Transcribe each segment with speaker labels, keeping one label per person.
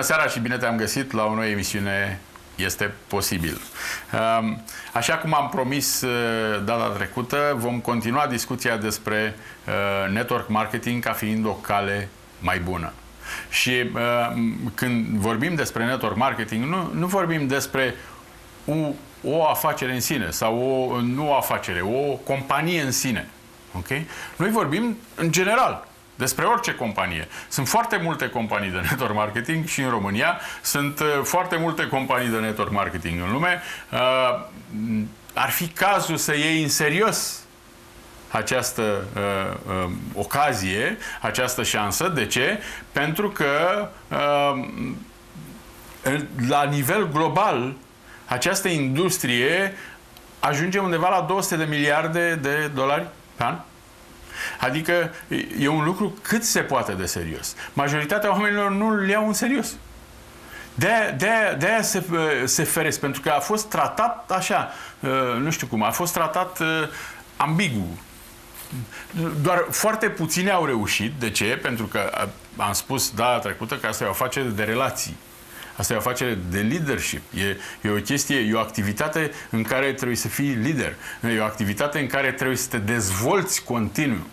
Speaker 1: seara și bine te-am găsit la o nouă emisiune Este Posibil. Așa cum am promis data trecută, vom continua discuția despre network marketing ca fiind o cale mai bună. Și când vorbim despre network marketing, nu vorbim despre o afacere în sine sau nu o afacere, o companie în sine. Okay? Noi vorbim în general despre orice companie. Sunt foarte multe companii de network marketing și în România sunt foarte multe companii de network marketing în lume. Ar fi cazul să iei în serios această ocazie, această șansă. De ce? Pentru că la nivel global această industrie ajunge undeva la 200 de miliarde de dolari pe an. Adică e un lucru cât se poate de serios. Majoritatea oamenilor nu îl iau în serios. De-aia se feresc, pentru că a fost tratat așa, nu știu cum, a fost tratat ambigu. Doar foarte puțini au reușit. De ce? Pentru că am spus data trecută că asta e o afacere de relații. Asta e o afacere de leadership. E o chestie, e o activitate în care trebuie să fii lider. E o activitate în care trebuie să te dezvolți continuu.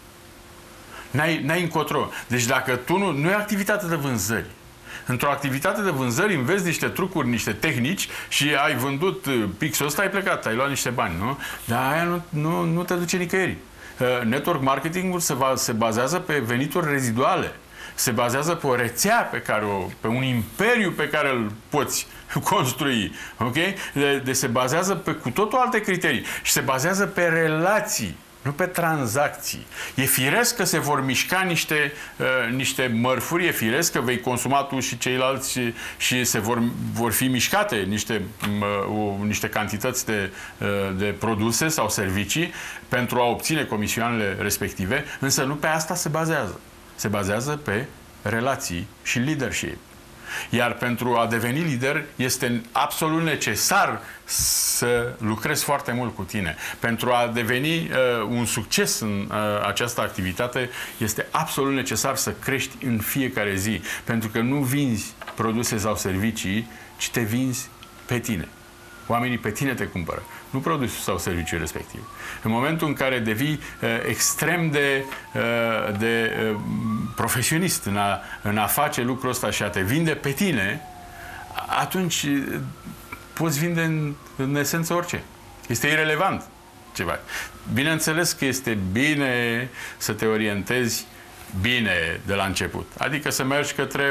Speaker 1: N-ai încotro. Deci dacă tu nu e activitate de vânzări. Într-o activitate de vânzări înveți niște trucuri, niște tehnici și ai vândut pixul ăsta, ai plecat, ai luat niște bani, nu? Dar aia nu te duce nicăieri. Network marketing-ul se bazează pe venituri reziduale. Se bazează pe o rețea pe un imperiu pe care îl poți construi. Okay? Se bazează pe cu totul alte criterii. Și se bazează pe relații, nu pe tranzacții. E firesc că se vor mișca niște mărfuri, e firesc că vei consuma tu și ceilalți și se vor fi mișcate niște cantități de produse sau servicii pentru a obține comisioanele respective, însă nu pe asta se bazează. Se bazează pe relații și leadership. Iar pentru a deveni lider este absolut necesar să lucrezi foarte mult cu tine. Pentru a deveni un succes în această activitate este absolut necesar să crești în fiecare zi. Pentru că nu vinzi produse sau servicii, ci te vinzi pe tine. Oamenii pe tine te cumpără, nu produsul sau serviciul respectiv. În momentul în care devii extrem de profesionist în a face lucrul ăsta și a te vinde pe tine, atunci poți vinde în esență orice. Este irelevant ceva. Bineînțeles că este bine să te orientezi bine de la început. Adică să mergi către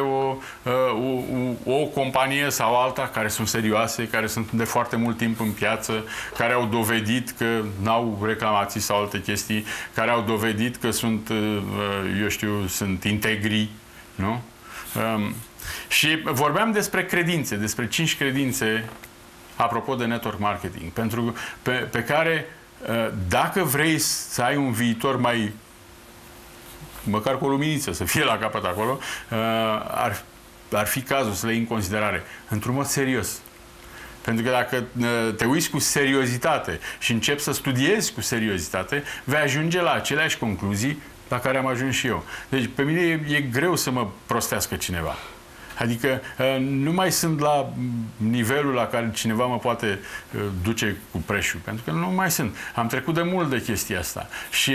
Speaker 1: o companie sau alta care sunt serioase, care sunt de foarte mult timp în piață, care au dovedit că n-au reclamații sau alte chestii, care au dovedit că sunt, sunt integri, nu? Și vorbeam despre credințe, despre 5 credințe apropo de network marketing, pe care dacă vrei să ai un viitor măcar cu o luminiță, să fie la capăt acolo, ar fi cazul să le iei în considerare, într-un mod serios. Pentru că dacă te uiți cu seriozitate și începi să studiezi cu seriozitate, vei ajunge la aceleași concluzii la care am ajuns și eu. Deci, pe mine e greu să mă prostească cineva. Adică nu mai sunt la nivelul la care cineva mă poate duce cu preșul. Pentru că nu mai sunt. Am trecut de mult de chestia asta. Și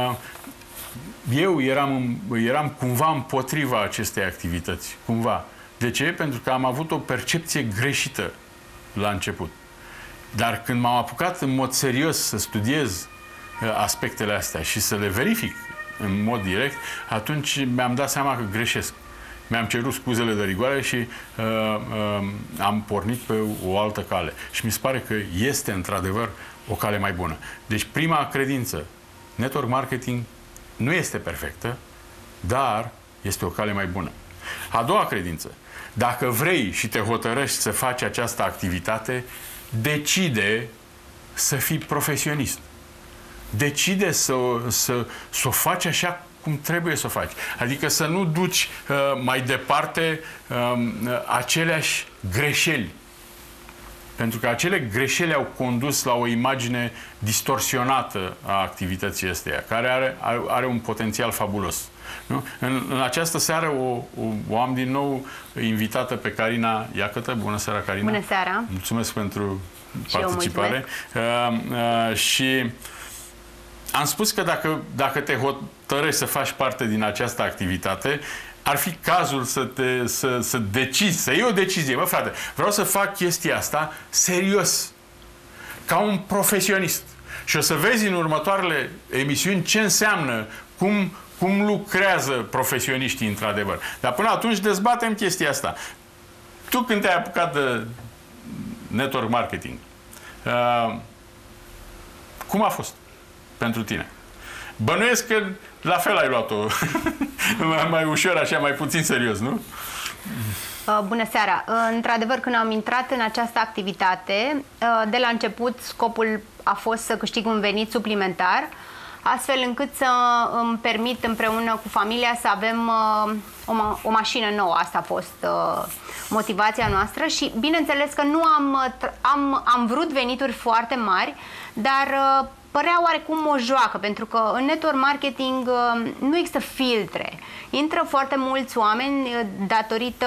Speaker 1: eu eram cumva împotriva acestei activități. Cumva. De ce? Pentru că am avut o percepție greșită la început. Dar când m-am apucat în mod serios să studiez aspectele astea și să le verific în mod direct, atunci mi-am dat seama că greșesc. Mi-am cerut scuzele de rigoare și am pornit pe o altă cale. Și mi se pare că este într-adevăr o cale mai bună. Deci prima credință, network marketing nu este perfectă, dar este o cale mai bună. A doua credință, dacă vrei și te hotărăști să faci această activitate, decide să fii profesionist. Decide să o faci așa cum trebuie să o faci. Adică să nu duci mai departe aceleași greșeli. Pentru că acele greșeli au condus la o imagine distorsionată a activității astea, care are un potențial fabulos. Nu? În această seară o am din nou invitată pe Carina Iacătă. Bună seara, Carina!
Speaker 2: Bună seara!
Speaker 1: Mulțumesc pentru participare. Și am spus că dacă te hotărăști să faci parte din această activitate, ar fi cazul să decizi, să iei o decizie. Bă, frate, vreau să fac chestia asta serios, ca un profesionist. Și o să vezi în următoarele emisiuni ce înseamnă, cum lucrează profesioniștii într-adevăr. Dar până atunci dezbatem chestia asta. Tu când te-ai apucat de network marketing, cum a fost pentru tine? Bănuiesc că la fel ai luat-o mai ușor, așa, mai puțin serios, nu?
Speaker 2: Bună seara! Într-adevăr, când am intrat în această activitate, de la început scopul a fost să câștig un venit suplimentar, astfel încât să îmi permit împreună cu familia să avem o mașină nouă. Asta a fost motivația noastră și bineînțeles că nu am vrut venituri foarte mari, dar părea oarecum o joacă, pentru că în network marketing nu există filtre. Intră foarte mulți oameni datorită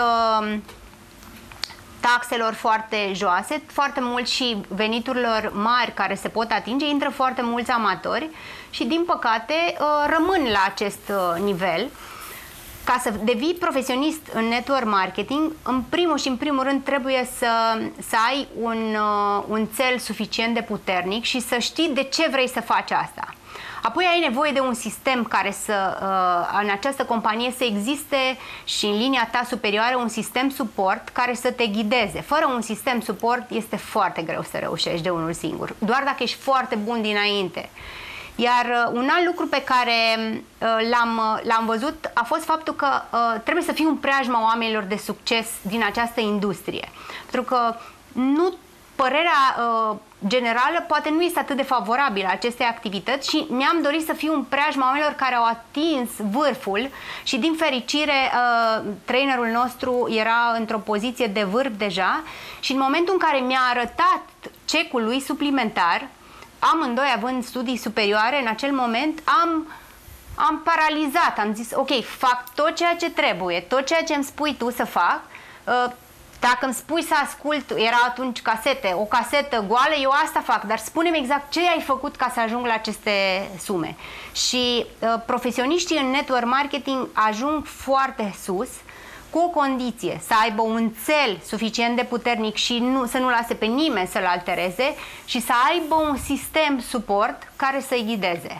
Speaker 2: taxelor foarte joase, foarte mulți și veniturilor mari care se pot atinge, intră foarte mulți amatori și, din păcate, rămân la acest nivel. Ca să devii profesionist în network marketing, în primul și în primul rând trebuie să ai un țel suficient de puternic și să știi de ce vrei să faci asta. Apoi ai nevoie de un sistem care în această companie să existe și în linia ta superioară un sistem suport care să te ghideze. Fără un sistem suport este foarte greu să reușești de unul singur, doar dacă ești foarte bun dinainte. Iar un alt lucru pe care l-am văzut a fost faptul că trebuie să fii în preajma oamenilor de succes din această industrie. Pentru că părerea generală poate nu este atât de favorabilă acestei activități și mi-am dorit să fiu în preajma oamenilor care au atins vârful și, din fericire, trainerul nostru era într-o poziție de vârf deja și în momentul în care mi-a arătat cecul lui suplimentar, amândoi având studii superioare, în acel moment am paralizat, am zis, ok, fac tot ceea ce trebuie, tot ceea ce îmi spui tu să fac. Dacă îmi spui să ascult, era atunci o casetă goală, eu asta fac, dar spune-mi exact ce ai făcut ca să ajung la aceste sume. Și profesioniștii în network marketing ajung foarte sus cu o condiție, să aibă un țel suficient de puternic și să nu lase pe nimeni să-l altereze și să aibă un sistem suport care să-i ghideze.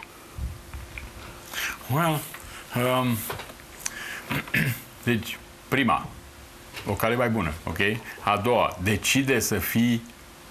Speaker 1: Well, deci, prima, o cale mai bună, ok? A doua, decide să fii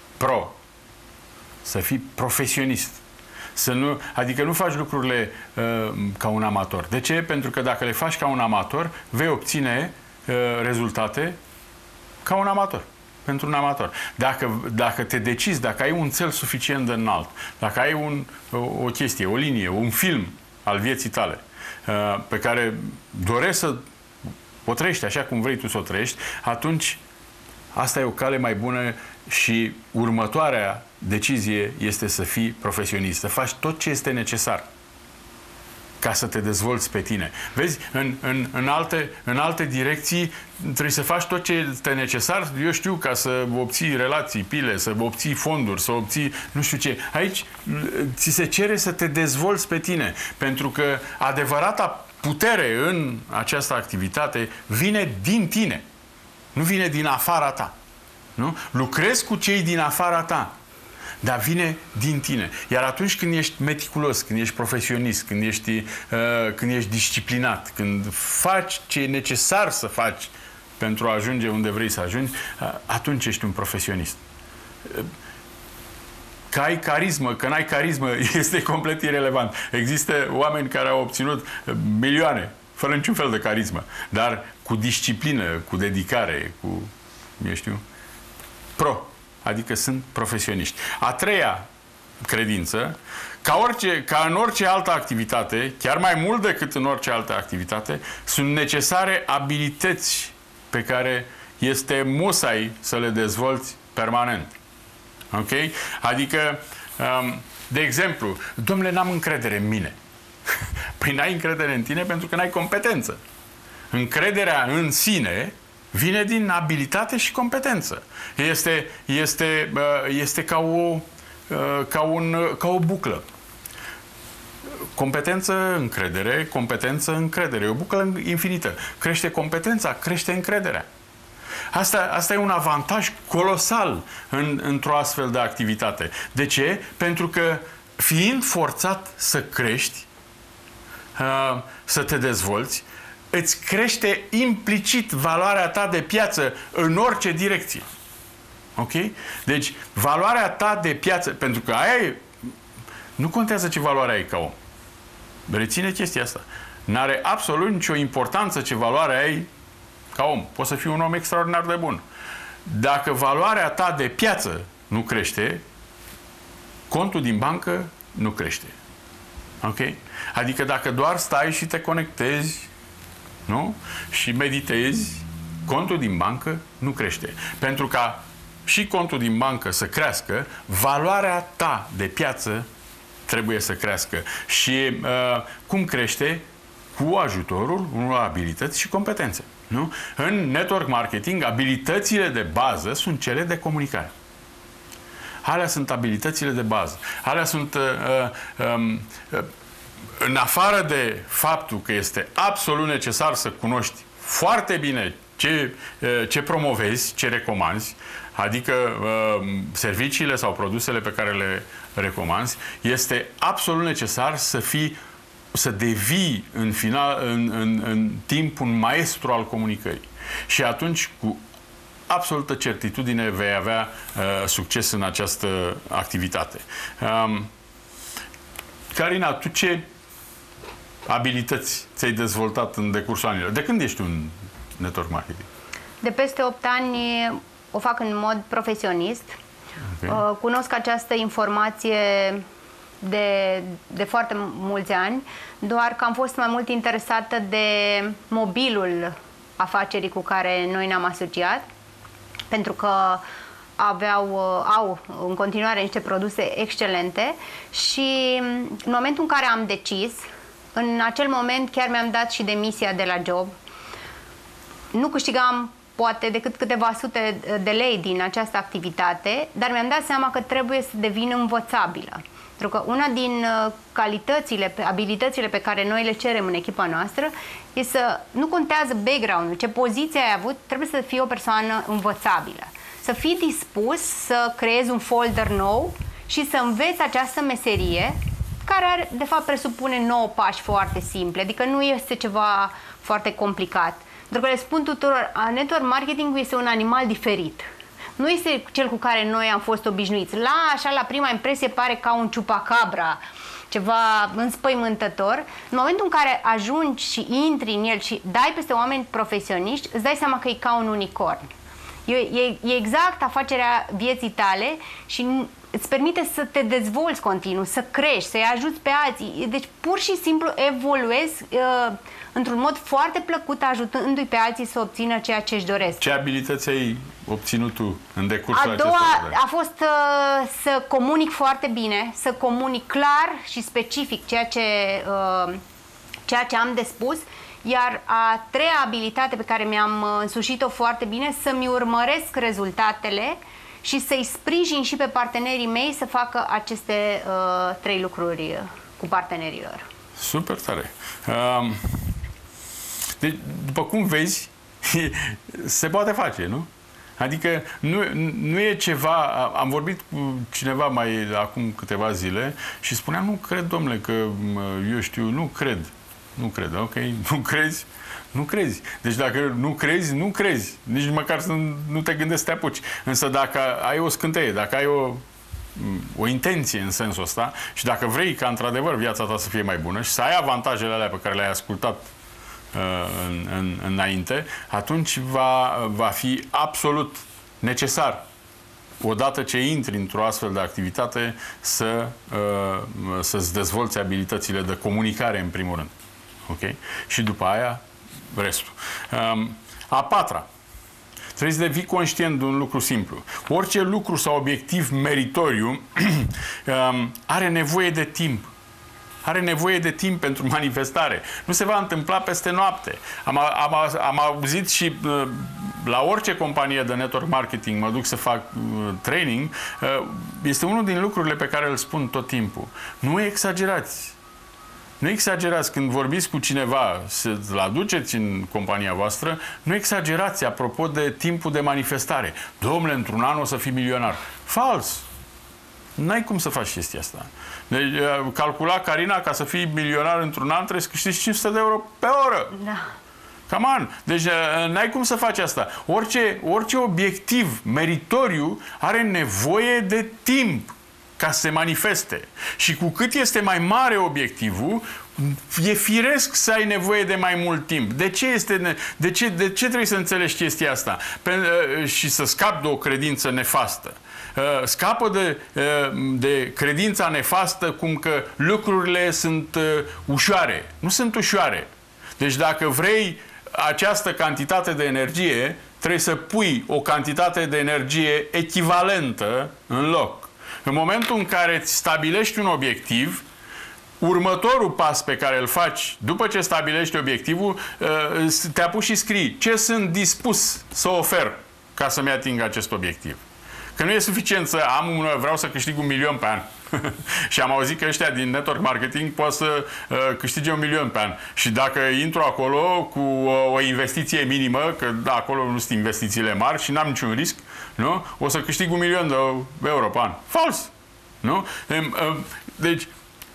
Speaker 1: să fii profesionist. Adică nu faci lucrurile ca un amator. De ce? Pentru că dacă le faci ca un amator, vei obține rezultate ca un amator. Pentru un amator. Dacă te decizi, dacă ai un țel suficient de înalt, dacă ai o chestie, o linie, un film al vieții tale pe care dorești să o trăiești așa cum vrei tu să o trăiești, atunci asta e o cale mai bună și următoarea decizie este să fii profesionist, să faci tot ce este necesar ca să te dezvolți pe tine. Vezi, în alte direcții trebuie să faci tot ce este necesar, eu știu, ca să obții relații, pile, să obții fonduri, să obții nu știu ce. Aici ți se cere să te dezvolți pe tine, pentru că adevărata putere în această activitate vine din tine, nu vine din afara ta. Nu? Lucrezi cu cei din afara ta, dar vine din tine. Iar atunci când ești meticulos, când ești profesionist, când ești disciplinat, când faci ce e necesar să faci pentru a ajunge unde vrei să ajungi, atunci ești un profesionist. Că ai carismă, că n-ai carismă, este complet irelevant. Există oameni care au obținut milioane, fără niciun fel de carismă, dar cu disciplină, cu dedicare, cu, eu știu, adică sunt profesioniști. A treia credință, ca în orice altă activitate, chiar mai mult decât în orice altă activitate, sunt necesare abilități pe care este musai să le dezvolți permanent. Ok? Adică, de exemplu, domnule, n-am încredere în mine. Păi n-ai încredere în tine pentru că n-ai competență. Încrederea în sine vine din abilitate și competență. Este ca o buclă. Competență, încredere, competență, încredere. E o buclă infinită. Crește competența, crește încrederea. Asta e un avantaj colosal într-o astfel de activitate. De ce? Pentru că fiind forțat să crești, să te dezvolți, îți crește implicit valoarea ta de piață în orice direcție. Ok? Deci, valoarea ta de piață, pentru că nu contează ce valoare ai ca om. Reține chestia asta. N-are absolut nicio importanță ce valoare ai ca om. Poți să fii un om extraordinar de bun. Dacă valoarea ta de piață nu crește, contul din bancă nu crește. Ok? Adică dacă doar stai și te conectezi, nu? Și meditezi, contul din bancă nu crește. Pentru ca și contul din bancă să crească, valoarea ta de piață trebuie să crească. Și cum crește? Cu ajutorul unor abilități și competențe. Nu? În network marketing, abilitățile de bază sunt cele de comunicare. Alea sunt abilitățile de bază. Alea sunt, în afară de faptul că este absolut necesar să cunoști foarte bine ce promovezi, ce recomanzi, adică serviciile sau produsele pe care le recomanzi, este absolut necesar să devii în timp un maestru al comunicării. Și atunci, cu absolută certitudine, vei avea succes în această activitate. Carina, tu ce abilități ți-ai dezvoltat în decursul anilor? De când ești un network marketing?
Speaker 2: De peste 8 ani o fac în mod profesionist. Okay. Cunosc această informație de foarte mulți ani, doar că am fost mai mult interesată de mobilul afacerii cu care noi ne-am asociat, pentru că au în continuare niște produse excelente și în momentul în care am decis, în acel moment chiar mi-am dat și demisia de la job. Nu câștigam poate decât câteva sute de lei din această activitate, dar mi-am dat seama că trebuie să devin învățabilă. Pentru că una din calitățile, abilitățile pe care noi le cerem în echipa noastră e să nu contează background-ul, ce poziție ai avut, trebuie să fii o persoană învățabilă. Să fii dispus să creezi un folder nou și să înveți această meserie care, de fapt, presupune 9 pași foarte simple, adică nu este ceva foarte complicat. Pentru că le spun tuturor, network marketing este un animal diferit. Nu este cel cu care noi am fost obișnuiți. La prima impresie pare ca un ciupacabra, ceva înspăimântător. În momentul în care ajungi și intri în el și dai peste oameni profesioniști, îți dai seama că e ca un unicorn. E exact afacerea vieții tale și îți permite să te dezvolți continuu, să crești, să-i ajuți pe alții. Deci pur și simplu evoluezi într-un mod foarte plăcut, ajutându-i pe alții să obțină ceea ce își doresc. Ce
Speaker 1: abilități ai obținut tu în decursul
Speaker 2: acestor? A fost să comunic foarte bine, să comunic clar și specific ceea ce am de spus. Iar a treia abilitate pe care mi-am însușit-o foarte bine, să-mi urmăresc rezultatele și să-i sprijin și pe partenerii mei să facă aceste 3 lucruri cu partenerilor.
Speaker 1: Super tare! Deci, după cum vezi, se poate face, nu? Adică nu e ceva... Am vorbit cu cineva mai acum câteva zile și spuneam, nu cred, domnule, că eu știu, nu cred. Nu cred, ok? Nu crezi? Nu crezi. Deci dacă nu crezi, nu crezi. Nici măcar să nu te gândești să te apuci. Însă dacă ai o scânteie, dacă ai o intenție în sensul ăsta și dacă vrei ca într-adevăr viața ta să fie mai bună și să ai avantajele alea pe care le-ai ascultat înainte, atunci va fi absolut necesar, odată ce intri într-o astfel de activitate, să-ți dezvolți abilitățile de comunicare în primul rând. Okay? Și după aia, restul. A patra, trebuie să devii conștient de un lucru simplu. Orice lucru sau obiectiv meritoriu are nevoie de timp. are nevoie de timp pentru manifestare. Nu se va întâmpla peste noapte. Am auzit și la orice companie de network marketing mă duc să fac training, este unul din lucrurile pe care îl spun tot timpul. Nu exagerați. Nu exagerați când vorbiți cu cineva, să-l aduceți în compania voastră, nu exagerați apropo de timpul de manifestare. Dom'le, într-un an o să fii milionar. Fals! N-ai cum să faci chestia asta. Deci, calcula, Carina, ca să fii milionar într-un an trebuie să câștigi 500 de euro pe oră.
Speaker 2: Da.
Speaker 1: Come on! Deci n-ai cum să faci asta. Orice obiectiv meritoriu are nevoie de timp ca să se manifeste. Și cu cât este mai mare obiectivul, e firesc să ai nevoie de mai mult timp. De ce trebuie să înțelegi chestia asta? Și să scapi de o credință nefastă. Scapă de credința nefastă cum că lucrurile sunt ușoare. Nu sunt ușoare. Deci dacă vrei această cantitate de energie, trebuie să pui o cantitate de energie echivalentă în loc. În momentul în care îți stabilești un obiectiv, următorul pas pe care îl faci după ce stabilești obiectivul, te apuci și scrii ce sunt dispus să ofer ca să-mi ating acest obiectiv. Că nu e suficient să vreau să câștig 1 milion pe an. Și am auzit că ăștia din network marketing pot să câștige 1 milion pe an. Și dacă intru acolo cu o investiție minimă, că da, acolo nu sunt investițiile mari și n-am niciun risc, nu? O să câștig 1 milion de euro pe an. Fals! Nu? Deci,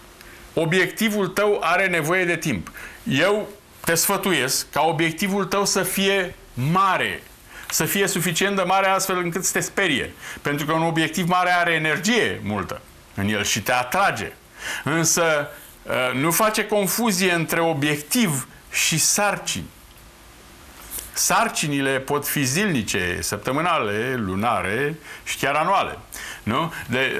Speaker 1: obiectivul tău are nevoie de timp. Eu te sfătuiesc ca obiectivul tău să fie mare. Să fie suficient de mare astfel încât să te sperie. Pentru că un obiectiv mare are energie multă în el și te atrage. Însă nu face confuzie între obiectiv și sarcini. Sarcinile pot fi zilnice, săptămânale, lunare și chiar anuale. Nu?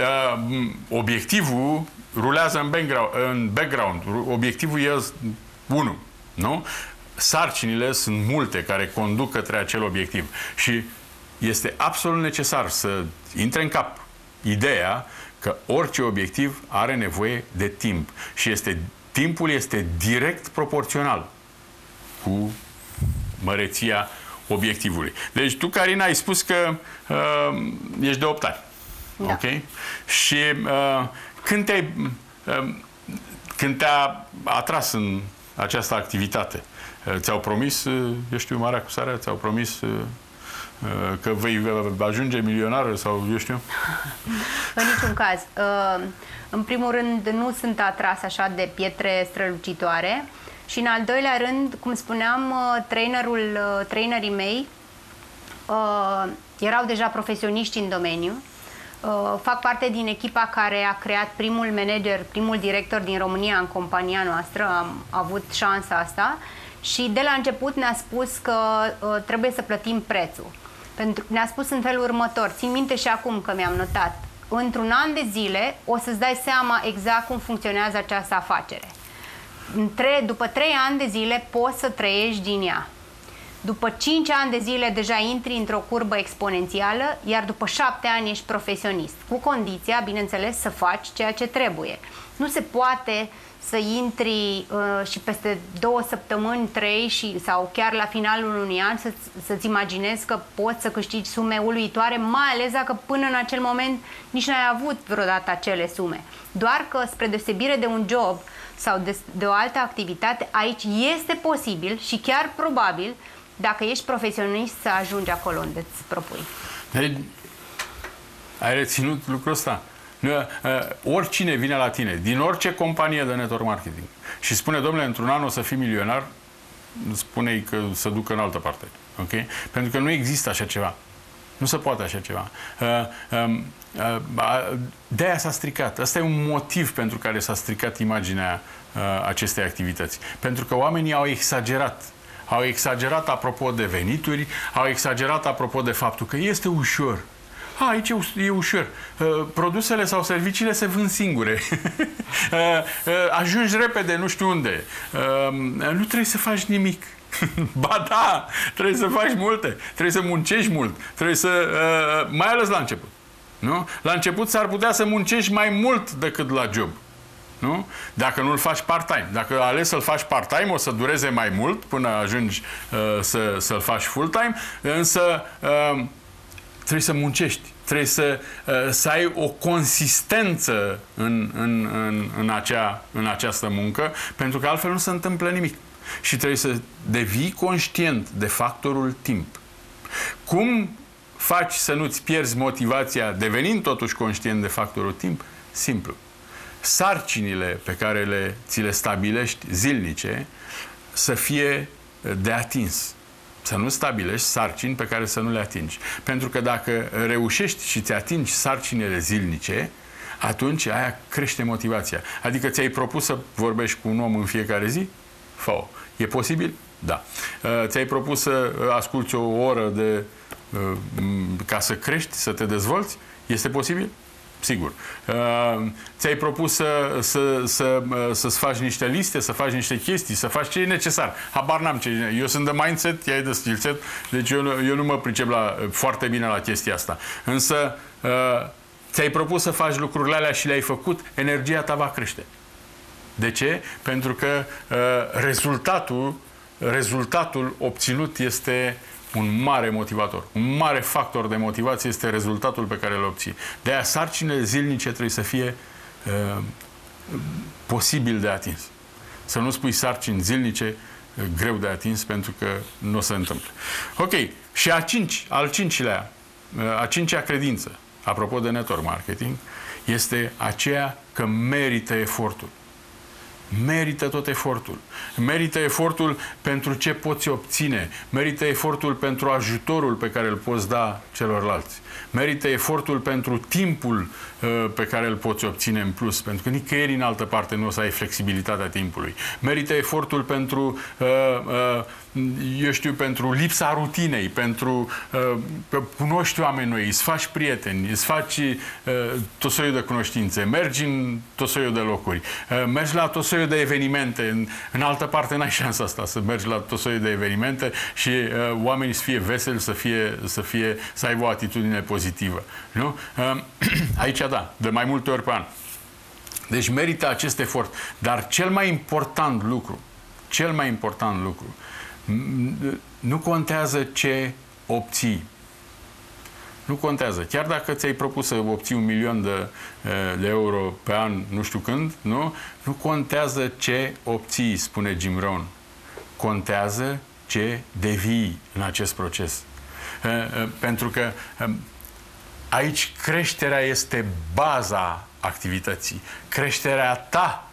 Speaker 1: Obiectivul rulează în background. Obiectivul e unul. Nu? Sarcinile sunt multe care conduc către acel obiectiv. Și este absolut necesar să intre în cap ideea că orice obiectiv are nevoie de timp. Și timpul este direct proporțional cu măreția obiectivului. Deci tu, Carina, ai spus că ești de 8 ani.
Speaker 2: Da.
Speaker 1: Ok? Și când te-a atras în această activitate, ți-au promis, eu știu, Marea Cusare, ți-au promis că vei ajunge milionară sau eu știu?
Speaker 2: În niciun caz. În primul rând, nu sunt atras așa de pietre strălucitoare și în al doilea rând, cum spuneam, trainerii mei erau deja profesioniști în domeniu. Fac parte din echipa care a creat primul director din România în compania noastră. Am avut șansa asta. Și de la început ne-a spus că trebuie să plătim prețul. Ne-a spus în felul următor, țin minte și acum că mi-am notat, într-un an de zile o să-ți dai seama exact cum funcționează această afacere. După 3 ani de zile poți să trăiești din ea. După 5 ani de zile deja intri într-o curbă exponențială, iar după 7 ani ești profesionist. Cu condiția, bineînțeles, să faci ceea ce trebuie. Nu se poate să intri și peste 2 săptămâni, 3 sau chiar la finalul unui an să-ți imaginezi că poți să câștigi sume uluitoare, mai ales dacă până în acel moment nici n-ai avut vreodată acele sume. Doar că, spre deosebire de un job sau de o altă activitate, aici este posibil și chiar probabil, dacă ești profesionist, să ajungi acolo unde îți propui.
Speaker 1: Ai reținut lucrul ăsta? Oricine vine la tine, din orice companie de network marketing și spune, domnule, într-un an o să fii milionar, spune-i că să ducă în altă parte. Okay? Pentru că nu există așa ceva. Nu se poate așa ceva. De-aia s-a stricat. Asta e un motiv pentru care s-a stricat imaginea acestei activități. Pentru că oamenii au exagerat. Au exagerat apropo de venituri, au exagerat apropo de faptul că este ușor. Aici e ușor. Produsele sau serviciile se vând singure. Ajungi repede nu știu unde. Nu trebuie să faci nimic. Ba da, trebuie să faci multe. Trebuie să muncești mult. Trebuie să, mai ales la început. Nu? La început s-ar putea să muncești mai mult decât la job. Nu? Dacă nu-l faci part-time. Dacă ales să-l faci part-time, o să dureze mai mult până ajungi să-l faci full-time, însă trebuie să muncești. Trebuie să ai o consistență în această muncă, pentru că altfel nu se întâmplă nimic. Și trebuie să devii conștient de factorul timp. Cum faci să nu-ți pierzi motivația devenind totuși conștient de factorul timp? Simplu. Sarcinile pe care ți le stabilești zilnice să fie de atins. Să nu stabilești sarcini pe care să nu le atingi. Pentru că dacă reușești și ți atingi sarcinile zilnice, atunci aia crește motivația. Adică ți-ai propus să vorbești cu un om în fiecare zi? Fă-o. E posibil? Da. Ți-ai propus să asculți o oră ca să crești, să te dezvolți? Este posibil? Sigur. Ți-ai propus să-ți faci niște liste, să faci niște chestii, să faci ce e necesar. Habar n-am ce e. Eu sunt de mindset, ea e de skill set, deci eu nu mă pricep foarte bine la chestia asta. Însă ți-ai propus să faci lucrurile alea și le-ai făcut, energia ta va crește. De ce? Pentru că rezultatul obținut este un mare motivator. Un mare factor de motivație este rezultatul pe care îl obții. De aia sarcinile zilnice trebuie să fie posibil de atins. Să nu spui sarcini zilnice greu de atins, pentru că nu se întâmplă. Ok. Și a cincea credință, apropo de network marketing, este aceea că merită efortul. Merită tot efortul. Merită efortul pentru ce poți obține. Merită efortul pentru ajutorul pe care îl poți da celorlalți. Merită efortul pentru timpul pe care îl poți obține în plus. Pentru că nicăieri în altă parte nu o să ai flexibilitatea timpului. Merită efortul pentru pentru lipsa rutinei, pentru că cunoști oameni noi, îți faci prieteni, îți faci tot soiul de cunoștințe, mergi în tot soiul de locuri, mergi la tot soiul de evenimente. În altă parte n-ai șansa asta, să mergi la tot soiul de evenimente și oamenii să fie veseli, să aibă o atitudine pozitivă. Nu? Aici da, de mai multe ori pe an. Deci merită acest efort. Dar cel mai important lucru, nu contează ce obții. Nu contează. Chiar dacă ți-ai propus să obții 1.000.000 de euro pe an, nu știu când, nu contează ce obții, spune Jim Rohn. Contează ce devii în acest proces. Pentru că aici creșterea este baza activității. Creșterea ta,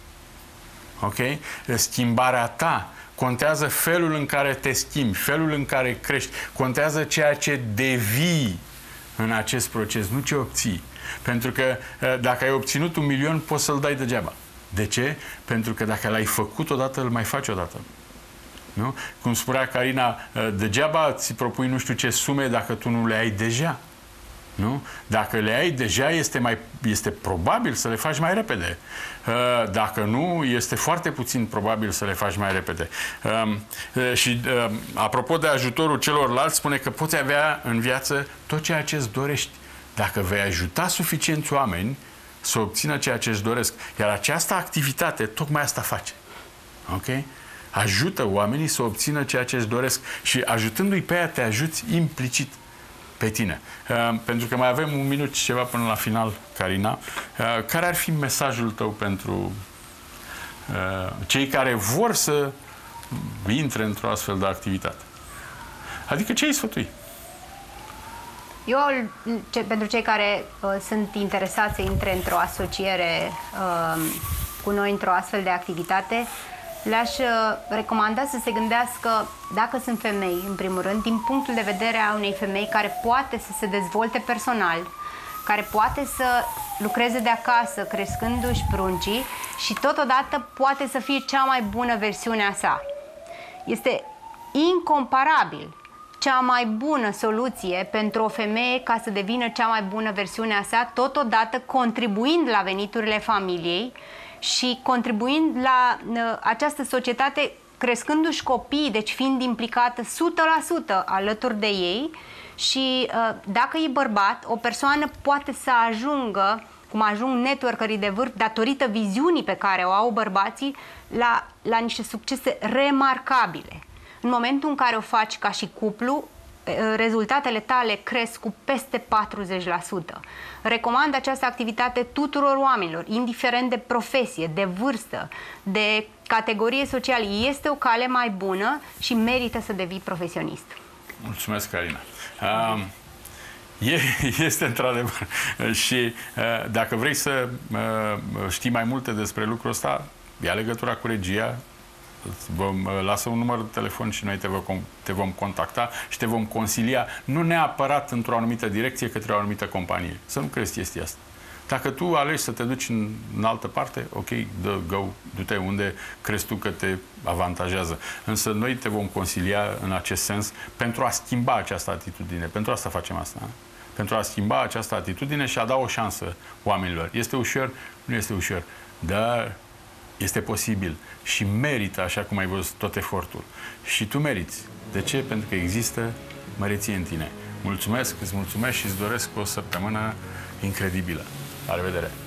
Speaker 1: ok? Schimbarea ta. Contează felul în care te schimbi, felul în care crești. Contează ceea ce devii în acest proces, nu ce obții. Pentru că dacă ai obținut 1.000.000, poți să-l dai degeaba. De ce? Pentru că dacă l-ai făcut odată, îl mai faci odată. Nu? Cum spunea Carina, degeaba ți propui nu știu ce sume dacă tu nu le ai deja. Nu? Dacă le ai deja, este probabil să le faci mai repede. Dacă nu, este foarte puțin probabil să le faci mai repede. Și apropo de ajutorul celorlalți, spune că poți avea în viață tot ceea ce îți dorești. Dacă vei ajuta suficienți oameni să obțină ceea ce își doresc. Iar această activitate, tocmai asta face. Ok? Ajută oamenii să obțină ceea ce își doresc. Și ajutându-i pe aia, te ajuți implicit pe tine. Pentru că mai avem 1 minut și ceva până la final, Carina. Care ar fi mesajul tău pentru cei care vor să intre într-o astfel de activitate? Adică ce îi sfătui?
Speaker 2: Eu, pentru cei care sunt interesați să intre într-o asociere cu noi într-o astfel de activitate, le-aș recomanda să se gândească, dacă sunt femei, în primul rând, din punctul de vedere a unei femei care poate să se dezvolte personal, care poate să lucreze de acasă, crescându-și pruncii și totodată poate să fie cea mai bună versiune a sa. Este incomparabil cea mai bună soluție pentru o femeie ca să devină cea mai bună versiune a sa, totodată contribuind la veniturile familiei și contribuind la această societate, crescându-și copiii, deci fiind implicată 100% alături de ei. Și dacă e bărbat, o persoană poate să ajungă cum ajung networkerii de vârf datorită viziunii pe care o au bărbații la niște succese remarcabile. În momentul în care o faci ca și cuplu, rezultatele tale cresc cu peste 40%. Recomand această activitate tuturor oamenilor, indiferent de profesie, de vârstă, de categorie socială. Este o cale mai bună și merită să devii profesionist. Mulțumesc,
Speaker 1: Carina. Este într-adevăr. Și dacă vrei să știi mai multe despre lucrul ăsta, ia legătura cu regia, lasă un număr de telefon și noi te vom contacta și te vom consilia, nu neapărat într-o anumită direcție către o anumită companie. Să nu crezi chestia asta. Dacă tu alegi să te duci în altă parte, ok, du-te unde crezi tu că te avantajează. Însă noi te vom consilia în acest sens pentru a schimba această atitudine. Pentru asta facem asta. Pentru a schimba această atitudine și a da o șansă oamenilor. Este ușor? Nu este ușor. Dar este posibil și merită, așa cum ai văzut, tot efortul. Și tu meriți. De ce? Pentru că există măreție în tine. Mulțumesc, îți mulțumesc și îți doresc o săptămână incredibilă. La revedere!